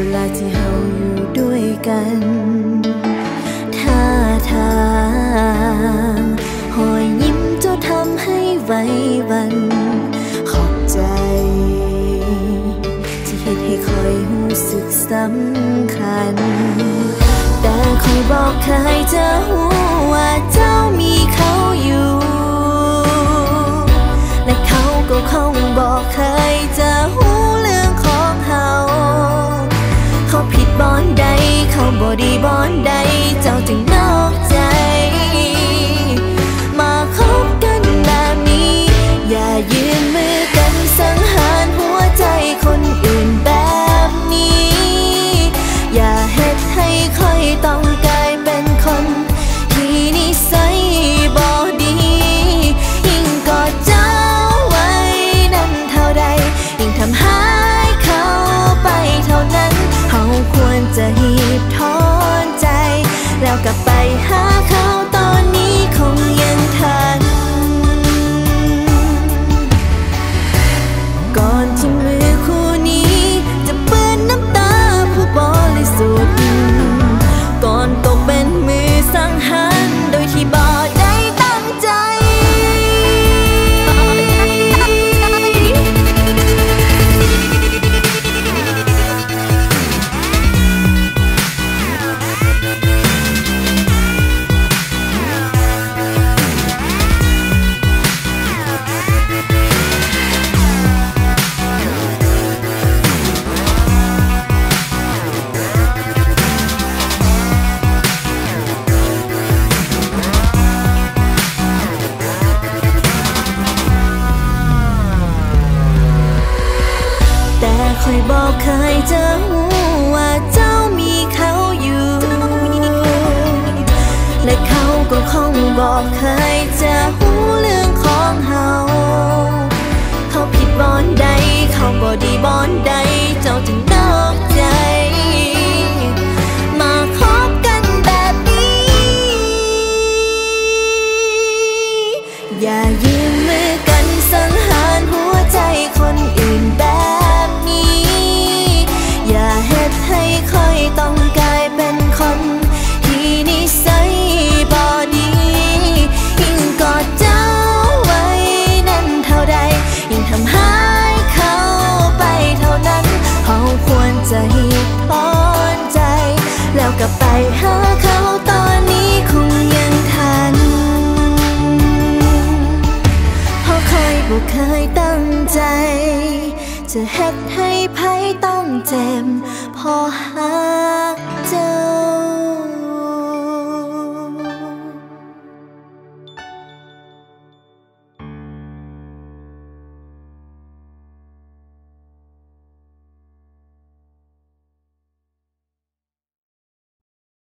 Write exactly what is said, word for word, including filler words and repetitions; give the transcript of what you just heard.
ลาที่เฮาอยู่ด้วยกันท่าทางหอยยิ้มเจ้าทำให้ไว้วันขอบใจที่เห็นให้คอยรู้สึกสำคัญแต่คอยบอกเคยจะหูว่าเจ้ามีเขาอยู่และเขาก็คงบอกเคยจะหูเรื่องของเฮาเขาผิดบอนใดเขาบ่ดีบอนใดเจ้าจึงนอกใจมาคบกันแบบนี้อย่ายืนมือกันสังหารหัวใจคนอื่นแบบนี้อย่าเฮ็ดให้ค่อยต้องกลายเป็นคนที่นิสัยบ่ดียิ่งกอดเจ้าไว้นั่นเท่าใดยิ่งทำให้เขาไปเท่านั้นเฮาควรจะหีบถอนใจแล้วกลับไปหาเขาตอนนี้คงยังทันก่อนที่มือคู่นี้จะเปื้อนน้ำตาผู้บริสุทธิ์ก่อนตกเป็นมือสังหารโดยที่บ่ได้ตั้งใจคอยบอกเคยจะหูว่าเจ้ามีเขาอยู่และเขาก็คงบอกเคยจะหูเรื่องของเฮาเขาผิดบอนใดเขาบ่ดีบอนใดเจ้าจึงนอกใจมาคบกันแบบนี้อย่ายืมมือกันสังหารหัวใจคนอื่นแบบอย่าเฮ็ดให้ค่อยต้องกลายเป็นคนที่นิสัยบ่ดียิ่งกอดเจ้าไว้นั่นเท่าใดยิ่งทำให้เขาไปเท่านั้นเฮาควรจะหีบถอนใจแล้วกลับไปหาเขาตอนนี้คงยังทันเพราะเคยบ่เคยตั้งใจจะเฮ็ดให้ไผต้องเจ็บพอหากเจ้า